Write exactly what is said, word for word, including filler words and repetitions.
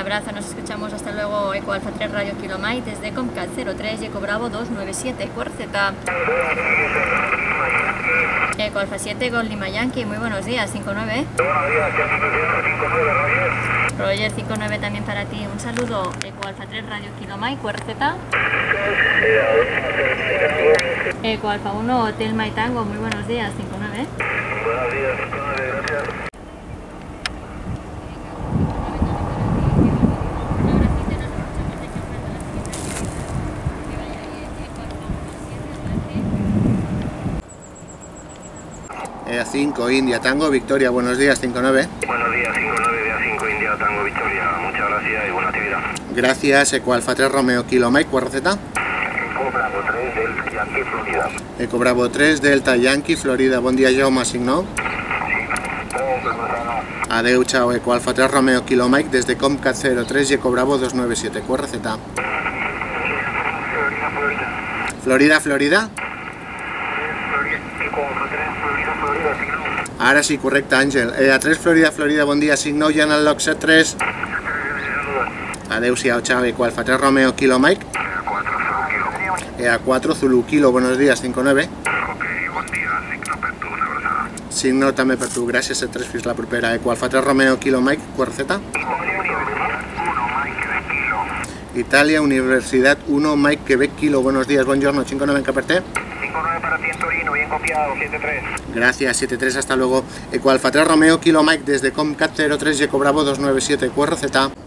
abrazo, nos escuchamos, hasta luego. Eco Alfa tres Radio Kilo Mike desde Comcat cero tres, Eco Bravo dos nueve siete, Q R Z. Eco Alfa siete, Gol Lima Yankee, muy buenos días, cinco nueve. Buenos días, cinco nueve, Roger. Roger, cinco nueve también para ti, un saludo. Eco Alfa tres Radio Kilo Mike, Q R Z. Eco Alfa uno, Hotel My Tango, muy buenos días, cinco nueve. Buenos días, cinco nueve, gracias. E A cinco India Tango Victoria, buenos días, cinco nueve. Buenos días, cinco nueve, E A cinco India Tango Victoria, muchas gracias y buena actividad. Gracias, Eco Alfa tres Romeo Kilo Mike, Q R Z. Eco Bravo tres Delta Yankee Florida. Eco Bravo tres Delta Yankee Florida, bon dia Jaume, signo. Adeu, chao, Eco Alfa tres Romeo Kilo Mike desde Comcat cero tres y Eco Bravo dos nueve siete, Q R Z. Florida, Florida. Ara sí, correcte, Àngel. E A tres Florida, Florida, bon dia, signo i en el log set tres. Adeu-siau, chao, Eco Alfa tres Romeo Kilo Mike. E A cuatro Zulu Kilo, buenos días, cinco nueve. Signo també per tu, gràcies, set tres, fins la propera. Eco Alfa tres Romeo Kilo Mike, Q R Z. Italia, Universidad uno, Mike, Quebec Kilo, buenos días, buongiorno, cinco nueve en Caperté. cinco nueve para ti en Torino, bien copiado, siete tres. Gracias, siete tres, hasta luego. Eco Alfa tres Romeo Kilo Mike desde Comcat cero tres y Eco Bravo dos nueve siete, Q R Z.